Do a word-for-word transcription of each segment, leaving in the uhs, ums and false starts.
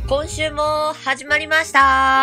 今週も始まりました。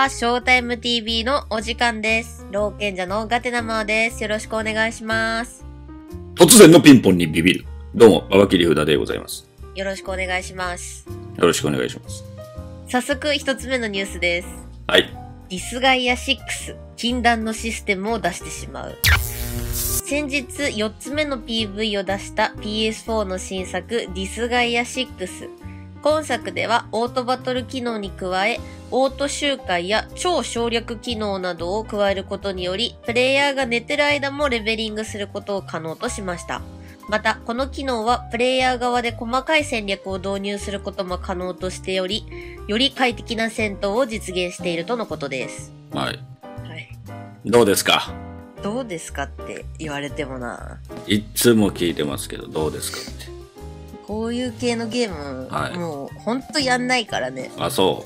ショータイム ティーブイ のお時間です。老賢者のガテナマーです。よろしくお願いします。 突然のピンポンにビビる。どうも、ババキリフダでございます。 よろしくお願いします。 よろしくお願いします。 早速一つ目のニュースです。 はい。 ディスガイアシックス、禁断のシステムを出してしまう。先日よっつめの ピーブイ を出した ピーエスフォー の新作ディスガイアシックス。今作ではオートバトル機能に加え、オート周回や超省略機能などを加えることにより、プレイヤーが寝てる間もレベリングすることを可能としました。また、この機能はプレイヤー側で細かい戦略を導入することも可能としており、より快適な戦闘を実現しているとのことです。 はい。 はい。 どうですか？ どうですかって言われてもな。 いっつも聞いてますけど、どうですかって。 こういう系のゲーム、はい、もうほんとやんないからね。 あ、そう。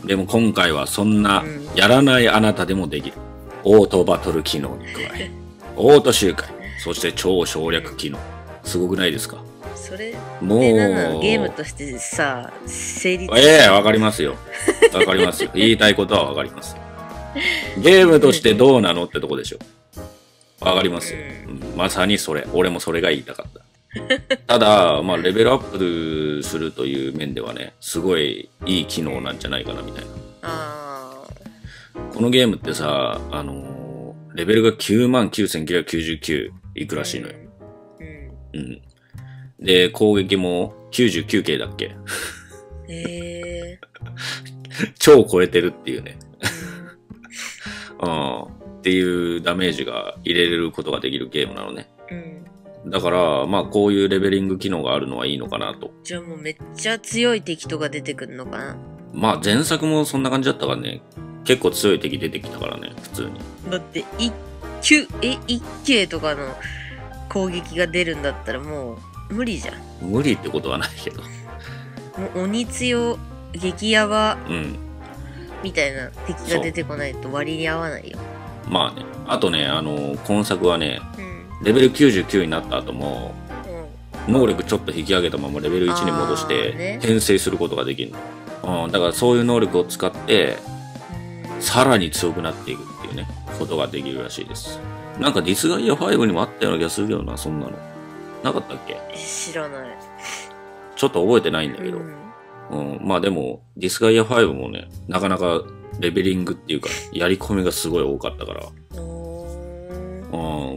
でも今回はそんな、やらないあなたでもできる。オートバトル機能に加え、オート周回、そして超省略機能。すごくないですか？ それもうゲームとしてさ、成立。 ええ、わかりますよ。わかりますよ。言いたいことはわかります。ゲームとしてどうなのってとこでしょ。わかりますよ。うん、まさにそれ。俺もそれが言いたかった。ただ、まあ、レベルアップするという面ではね、すごいいい機能なんじゃないかな、みたいな。あこのゲームってさ、あのー、レベルが きゅうまんきゅうせんきゅうひゃくきゅうじゅうきゅういくらしいのよ。うん。うん。で、攻撃も きゅうじゅうきゅうケー だっけ？へー。超超えてるっていうね。うん。っていうダメージが入れれることができるゲームなのね。うん。だから、まあこういうレベリング機能があるのはいいのかなと。 じゃあもうめっちゃ強い敵とか出てくるのかな？ まあ前作もそんな感じだったからね。結構強い敵出てきたからね、普通に。 だっていち級、え、いちケーとかの攻撃が出るんだったらもう無理じゃん。 無理ってことはないけど。 もう鬼強、激ヤバ、うん。みたいな敵が出てこないと割に合わないよ。 まあね。あとね、あの、今作はね、うんレベルきゅうじゅうきゅうになった後も、うん、能力ちょっと引き上げたままレベルいちに戻して、転生することができるの、うん。だからそういう能力を使って、さらに強くなっていくっていうね、ことができるらしいです。なんかディスガイアファイブにもあったような気がするけどな、そんなの。なかったっけ？ 知らない。ちょっと覚えてないんだけど。うん、うん。まあでも、ディスガイアファイブもね、なかなかレベリングっていうか、やり込みがすごい多かったから。うん、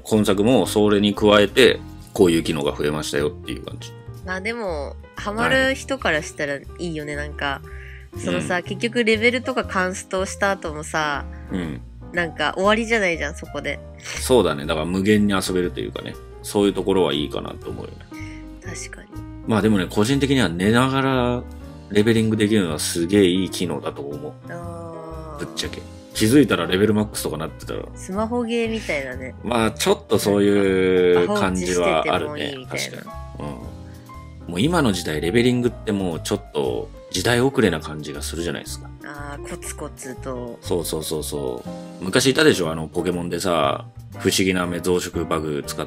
今作もそれに加えてこういう機能が増えましたよっていう感じ。 まあでもハマる人からしたらいいよね、はい、なんかそのさ、うん、結局レベルとかカンストした後もさ、うん、なんか終わりじゃないじゃんそこで。 そうだね、だから無限に遊べるというかね、そういうところはいいかなと思うよね。 確かに。まあでもね、個人的には寝ながらレベリングできるのはすげえいい機能だと思う。あぶっちゃけ気づいたらレベルマックスとかなってたら。 スマホゲーみたいなね。 まあ、ちょっとそういう感じはあるね。確かに。うん。もう今の時代、レベリングってもうちょっと時代遅れな感じがするじゃないですか。 ああ、コツコツと。 そうそうそうそう。昔いたでしょ、あの、ポケモンでさ、不思議な目増殖バグ使って、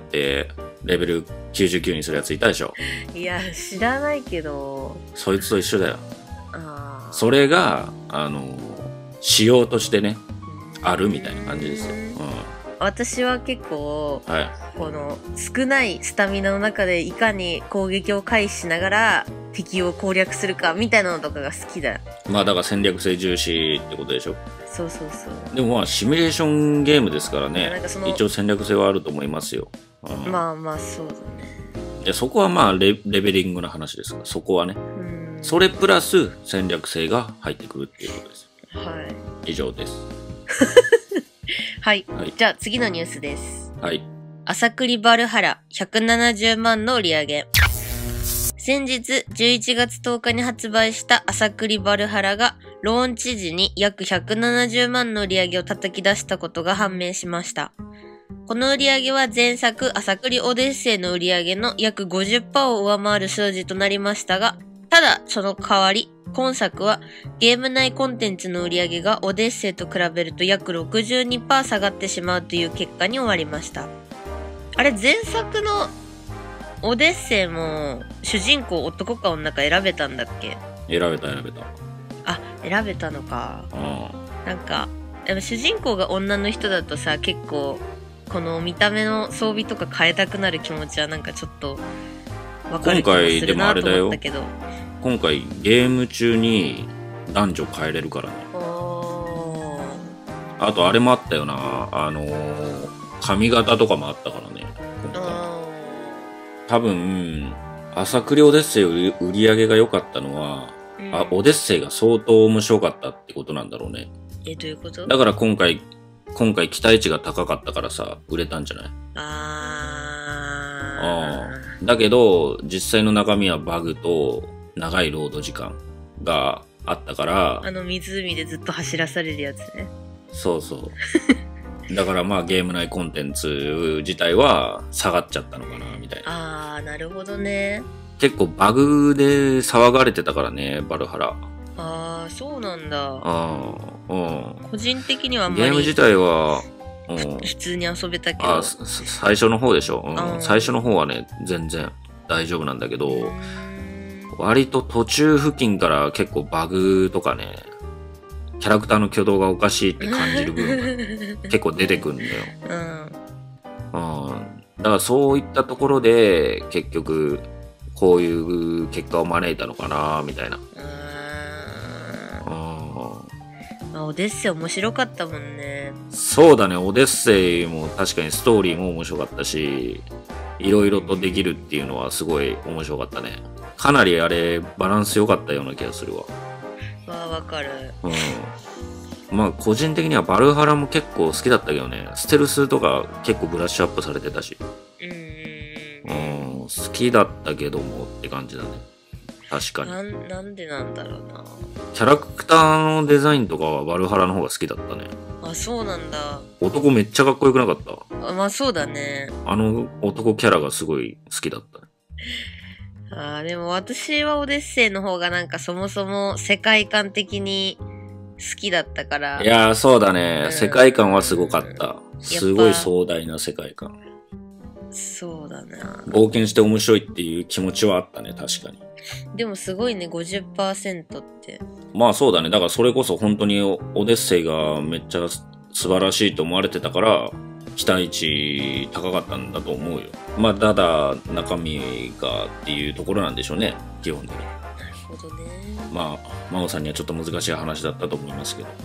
レベルきゅうじゅうきゅうにするやついたでしょ。 いや、知らないけど。 そいつと一緒だよ。ああ。それが、あの、仕様としてね、あるみたいな感じですよ。うん、 私は結構、はい、この少ないスタミナの中でいかに攻撃を回避しながら敵を攻略するかみたいなのとかが好きだよ。 まあだから戦略性重視ってことでしょ。 そうそうそう。 でもまあシミュレーションゲームですからね、一応戦略性はあると思いますよ。 うん、まあまあそうだね。 でそこはまあ レ, レベリングの話ですから、そこはね。それプラス戦略性が入ってくるっていうことです。はい。以上です。 はい、はい。じゃあ次のニュースです。 はい。 朝栗バルハラひゃくななじゅうまんの売り上げ。先日じゅういちがつとおかに発売した朝栗バルハラがローンチ時に約ひゃくななじゅうまんの売り上げを叩き出したことが判明しました。この売り上げは前作朝栗オデッセイの売り上げの約 ごじゅっパーセント を上回る数字となりましたが、ただその代わり今作はゲーム内コンテンツの売り上げがオデッセイと比べると約 ろくじゅうにパーセント 下がってしまうという結果に終わりました。あれ前作のオデッセイも主人公男か女か選べたんだっけ？ 選べた選べた。 選べたのか。 うん。 なんか、でも主人公が女の人だとさ、結構、この見た目の装備とか変えたくなる気持ちはなんかちょっと、わかる気もするなと思ったけど。 今回ゲーム中に男女変えれるからね。あとあれもあったよな。あのー、髪型とかもあったからね。多分、朝栗オデッセイ売り上げが良かったのは、うん、あ、オデッセイが相当面白かったってことなんだろうね。 え、どういうこと？ だから今回、今回期待値が高かったからさ、売れたんじゃない？ あー。だけど、実際の中身はバグと長いロード時間があったから。 あの湖でずっと走らされるやつね。 そうそう。だからまあゲーム内コンテンツ自体は下がっちゃったのかな、みたいな。あー、なるほどね。 結構バグで騒がれてたからね、バルハラ。 あー、そうなんだ。 あー、うん。 個人的にはあんまりゲーム自体は、うん、 普通に遊べたけど。 あ、最初の方でしょ、うん、最初の方はね、全然大丈夫なんだけど、割と途中付近から結構バグとかね、キャラクターの挙動がおかしいって感じる部分が結構出てくるんだよ。うん。うん。だからそういったところで結局こういう結果を招いたのかなみたいな。 うん。まあ、オデッセイ面白かったもんね。 そうだね。オデッセイも確かにストーリーも面白かったし、いろいろとできるっていうのはすごい面白かったね。かなりあれバランス良かったような気がするわ。 ああ、わかる。 うん。まあ個人的にはバルハラも結構好きだったけどね。ステルスとか結構ブラッシュアップされてたし。うん。うん。好きだったけどもって感じだね。確かに。 なん、なんでなんだろうな。 キャラクターのデザインとかはバルハラの方が好きだったね。 あ、そうなんだ。 男めっちゃかっこよくなかった？ あ、まあそうだね。 あの男キャラがすごい好きだった。 あー、でも私はオデッセイの方がなんかそもそも世界観的に好きだったから。 いやーそうだね、うん、世界観はすごかった。すごい壮大な世界観。 そうだな。 冒険して面白いっていう気持ちはあったね、確かに。 でもすごいね、ごじゅっパーセントって。 まあそうだね。だからそれこそ本当にオデッセイがめっちゃ素晴らしいと思われてたから、期待値高かったんだと思うよ。まあただ中身がっていうところなんでしょうね、基本的に。 なるほどね。 まあ真央さんにはちょっと難しい話だったと思いますけど。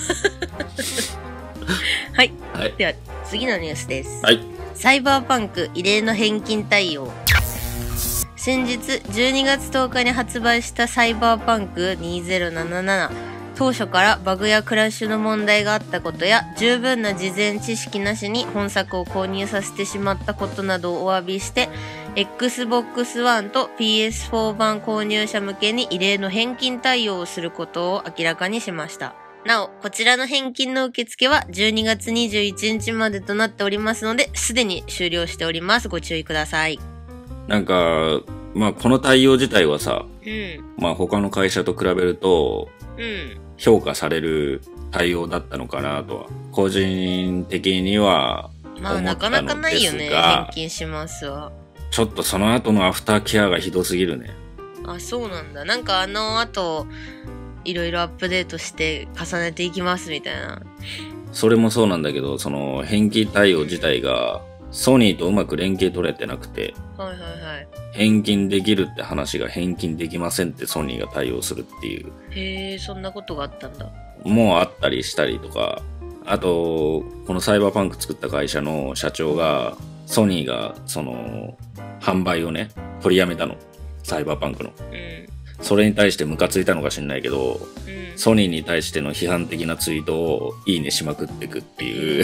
はい、 はい。 では次のニュースです。 はい。 サイバーパンク異例の返金対応。先日じゅうにがつとおかに発売したサイバーパンクにせんななじゅうなな。当初からバグやクラッシュの問題があったことや十分な事前知識なしに本作を購入させてしまったことなどをお詫びして エックスボックスワン と ピーエスフォー 版購入者向けに異例の返金対応をすることを明らかにしました。なお、こちらの返金の受付はじゅうにがつにじゅういちにちまでとなっておりますので、すでに終了しております。ご注意ください。 なんか、まあこの対応自体はさ、 うん、 まあ他の会社と比べると、 うん、 評価される対応だったのかなとは、個人的には思ったのですが、まあなかなかないよね、 返金しますわ。 ちょっとその後のアフターケアがひどすぎるね。 あ、そうなんだ。なんかあの後、いろいろアップデートして重ねていきますみたいな。 それもそうなんだけど、その返金対応自体がソニーとうまく連携取れてなくて、 はいはいはい。 返金できるって話が返金できませんってソニーが対応するっていう。 へえ、そんなことがあったんだ。 もうあったりしたりとか、あと、このサイバーパンク作った会社の社長が、ソニーがその販売をね、取りやめたの。サイバーパンクの。 うん。 それに対してムカついたのか知んないけど、 うん、 ソニーに対しての批判的なツイートをいいねしまくっていくっていう、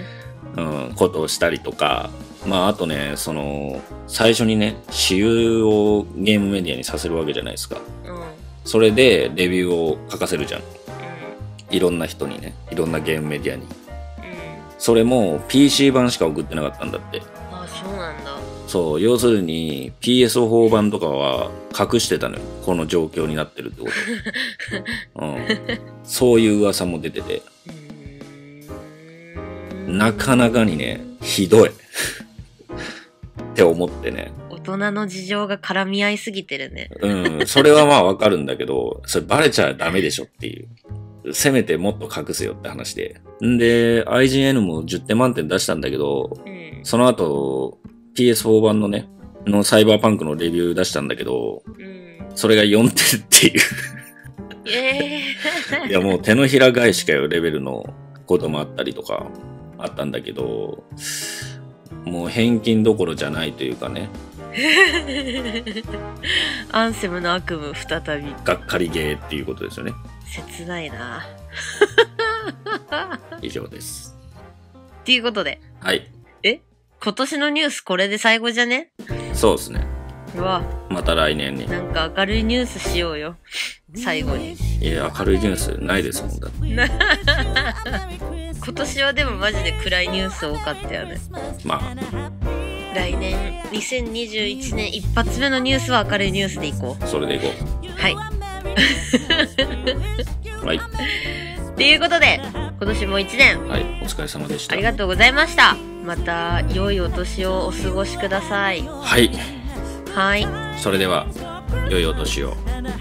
うん、ことをしたりとか、まああとね、その、最初にね、私有をゲームメディアにさせるわけじゃないですか。 うん、 それでレビューを書かせるじゃん。 うん、 いろんな人にね、いろんなゲームメディアに。 うん、 それも ピーシー 版しか送ってなかったんだって。 あ、そうなんだ。 そう、要するに ピーエスフォー 版とかは隠してたのよ。この状況になってるってこと。うん、そういう噂も出てて。なかなかにね、ひどい。って思ってね。 お大人の事情が絡み合いすぎてるね。 うん、それはまあわかるんだけど、それバレちゃダメでしょっていう。せめてもっと隠せよって話で。んで、アイジーエヌ もじゅってん満点出したんだけど、 うん、 その後、ピーエスフォー 版のね、のサイバーパンクのレビュー出したんだけど、 うん、 それがよんてんっていう。 えー、 いやもう手のひら返しかよレベルのこともあったりとかあったんだけど、もう返金どころじゃないというかね。 アンセムの悪夢再び。 がっかりゲーっていうことですよね。 切ないな。 以上です。 っていうことで。 はい。 え？今年のニュースこれで最後じゃね？ そうですね。 うわ。 また来年に。 なんか明るいニュースしようよ。最後に。 いや、明るいニュースないですもんだって。 今年はでもマジで暗いニュース多かったよね。 まあ。 来年、にせんにじゅういちねん一発目のニュースは明るいニュースでいこう。 それでいこう。 はい。 はい。 っていうことで、今年もいちねん。 はい、お疲れ様でした。 ありがとうございました。また、良いお年をお過ごしください。 はい。 はい。 それでは、良いお年を。